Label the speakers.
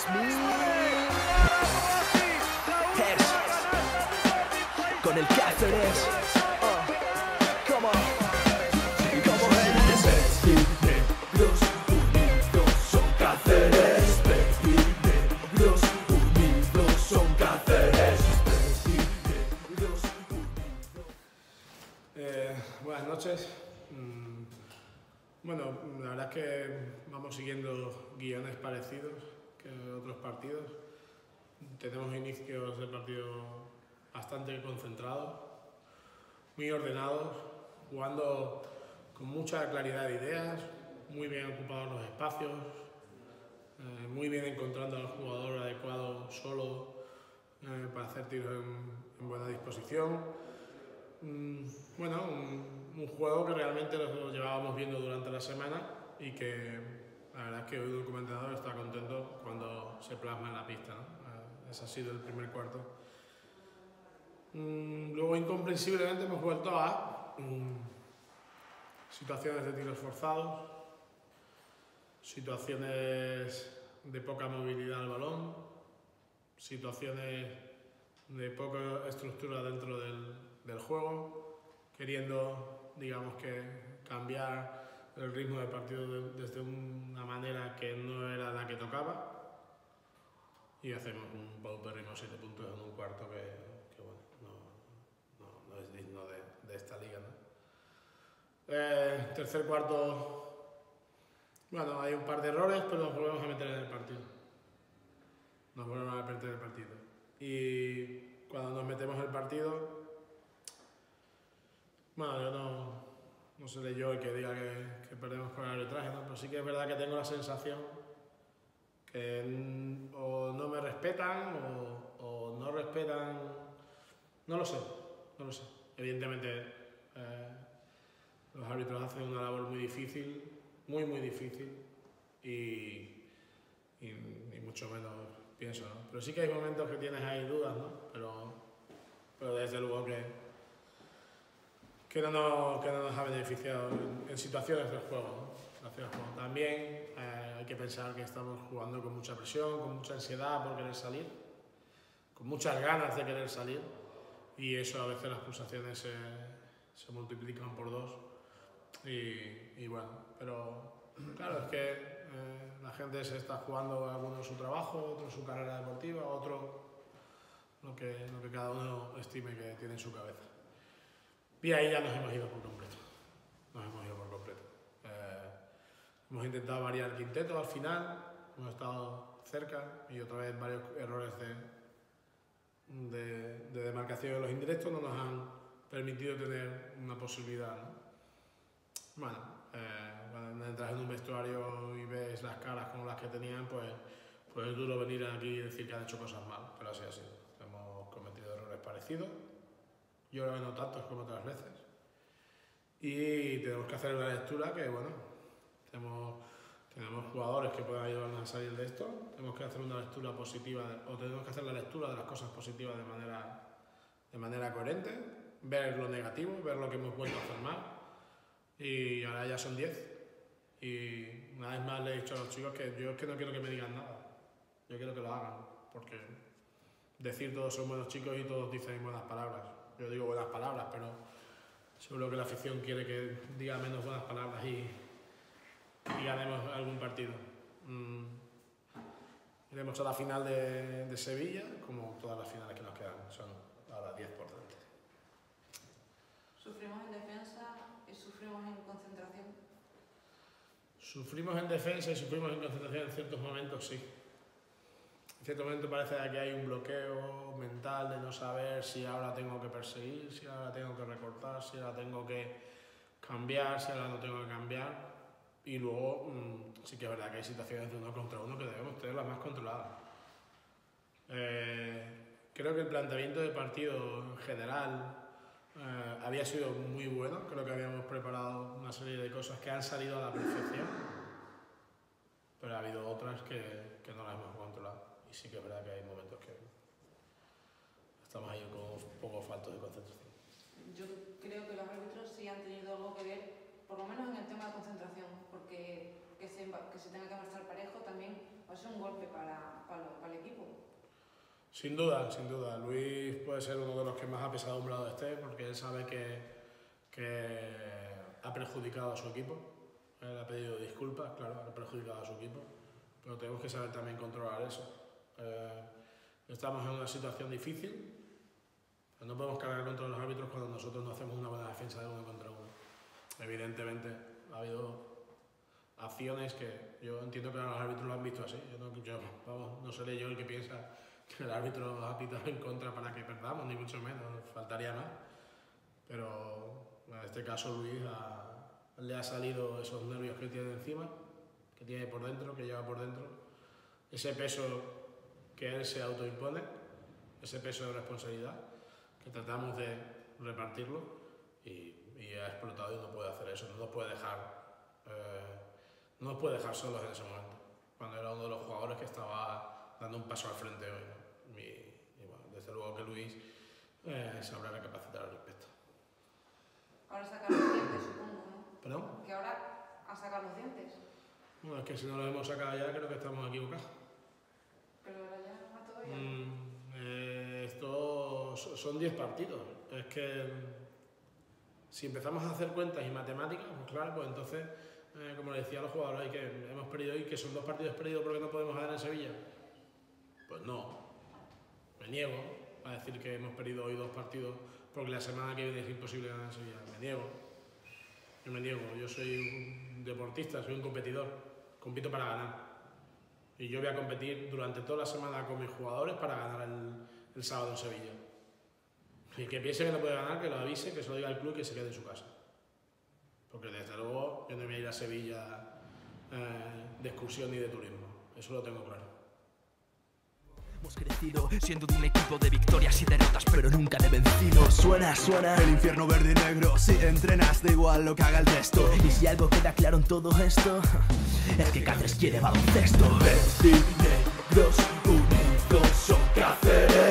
Speaker 1: Con el Cáceres. Como negros unidos son Cáceres. Negros unidos son Cáceres.
Speaker 2: Buenas noches. Bueno, la verdad es que vamos siguiendo guiones parecidos que otros partidos. Tenemos inicios de partido bastante concentrados, muy ordenados, jugando con mucha claridad de ideas, muy bien ocupados los espacios, muy bien encontrando al jugador adecuado solo para hacer tiros en buena disposición. Bueno, un juego que realmente lo llevábamos viendo durante la semana y que la verdad es que hoy el comentador está contento cuando se plasma en la pista, ¿no? Ese ha sido el primer cuarto. Luego, incomprensiblemente, hemos vuelto a situaciones de tiros forzados, situaciones de poca movilidad al balón, situaciones de poca estructura dentro del juego, queriendo, digamos que, cambiar el ritmo del partido desde una manera que no era la que tocaba, y hacemos un paupérrimo 7 puntos en un cuarto que bueno, no es digno de esta liga, ¿no? Tercer cuarto, bueno, hay un par de errores, pero nos volvemos a meter en el partido. Nos volvemos a meter en el partido. Y cuando nos metemos en el partido, bueno, yo no seré yo el que diga que perdemos por el arbitraje, ¿no? Pero sí que es verdad que tengo la sensación que o no me respetan o no respetan, no lo sé. Evidentemente los árbitros hacen una labor muy difícil, muy difícil, y mucho menos pienso, ¿no? Pero sí que hay momentos que tienes ahí dudas, ¿no? Pero desde luego que no nos ha beneficiado en situaciones del juego, ¿no? También hay que pensar que estamos jugando con mucha presión, con mucha ansiedad por querer salir, con muchas ganas de querer salir, y eso a veces las pulsaciones se multiplican por 2 y bueno, pero claro, es que la gente se está jugando, algunos su trabajo, otros su carrera deportiva, otro lo que cada uno estime que tiene en su cabeza. Y ahí ya nos hemos ido por completo. Hemos intentado variar el quinteto al final, hemos estado cerca y otra vez varios errores de demarcación en los indirectos no nos han permitido tener una posibilidad, ¿no? Bueno, cuando entras en un vestuario y ves las caras como las que tenían, pues es duro venir aquí y decir que han hecho cosas mal, pero así ha sido. Hemos cometido errores parecidos, yo creo que no tantos como otras veces, y tenemos que hacer una lectura que, bueno, tenemos jugadores que puedan ayudarnos a salir de esto, tenemos que hacer una lectura positiva, o tenemos que hacer la lectura de las cosas positivas de manera coherente, ver lo negativo, ver lo que hemos vuelto a hacer mal, y ahora ya son 10, y una vez más le he dicho a los chicos que yo es que no quiero que me digan nada, yo quiero que lo hagan, porque decir todos son buenos chicos y todos dicen buenas palabras, yo digo buenas palabras, pero seguro que la afición quiere que diga menos buenas palabras y ganemos algún partido. Iremos a la final de Sevilla, como todas las finales que nos quedan, son ahora 10 por delante.
Speaker 3: ¿Sufrimos en defensa y sufrimos en concentración?
Speaker 2: Sufrimos en defensa y sufrimos en concentración en ciertos momentos, sí. En ciertos momentos parece que hay un bloqueo mental de no saber si ahora tengo que perseguir, si ahora tengo que recortar, si ahora tengo que cambiar, si ahora no tengo que cambiar. Y luego sí que es verdad que hay situaciones de 1 contra 1 que debemos tenerlas más controladas. Creo que el planteamiento del partido en general había sido muy bueno. Creo que habíamos preparado una serie de cosas que han salido a la perfección, pero ha habido otras que no las hemos controlado. Y sí que es verdad que hay momentos que estamos ahí con un poco faltos de concentración.
Speaker 3: Yo creo que los árbitros sí han tenido algo que ver, por lo menos en el tema de concentración, porque que se tenga que marchar parejo también va a ser un golpe para el equipo.
Speaker 2: Sin duda, sin duda. Luis puede ser uno de los que más apesadumbrado esté, porque él sabe que ha perjudicado a su equipo. Él ha pedido disculpas, claro, ha perjudicado a su equipo, pero tenemos que saber también controlar eso. Estamos en una situación difícil, no podemos cargar contra los árbitros cuando nosotros no hacemos una buena defensa de 1 contra 1. Evidentemente ha habido acciones que yo entiendo que los árbitros lo han visto así. No seré yo el que piensa que el árbitro ha pitado en contra para que perdamos, ni mucho menos, faltaría más. Pero en este caso Luis le ha salido esos nervios que tiene encima, que tiene por dentro, que lleva por dentro, ese peso que él se autoimpone, ese peso de responsabilidad, que tratamos de repartirlo y ha explotado y no puede hacer eso, no nos puede dejar solos en ese momento, cuando era uno de los jugadores que estaba dando un paso al frente hoy, ¿no? Y bueno, desde luego que Luis sabrá recapacitar al respecto.
Speaker 3: Ahora sacar los dientes, supongo, ¿no?
Speaker 2: ¿Perdón?
Speaker 3: Que ahora a sacar los dientes.
Speaker 2: Bueno, es que si no lo hemos sacado ya, creo que estamos equivocados.
Speaker 3: Pero ahora ya a todavía.
Speaker 2: Esto son 10 partidos. Es que si empezamos a hacer cuentas y matemáticas, pues claro, pues entonces, como le decía a los jugadores, hemos perdido hoy, que son 2 partidos perdidos porque no podemos ganar en Sevilla. Pues no, me niego a decir que hemos perdido hoy 2 partidos porque la semana que viene es imposible ganar en Sevilla. Me niego. Yo soy un deportista, soy un competidor, compito para ganar. Y yo voy a competir durante toda la semana con mis jugadores para ganar el sábado en Sevilla. Y que piense que no puede ganar, que lo avise, que se lo diga al club y que se quede en su casa. Porque desde luego yo no voy a ir a Sevilla de excursión ni de turismo. Eso lo tengo claro.
Speaker 1: Hemos crecido siendo de un equipo de victorias y derrotas, pero nunca de vencidos. Suena el infierno verde y negro. Si entrenas da igual lo que haga el resto. Y si algo queda claro en todo esto, es que Cáceres quiere baloncesto. Verde y negros unidos son Cáceres.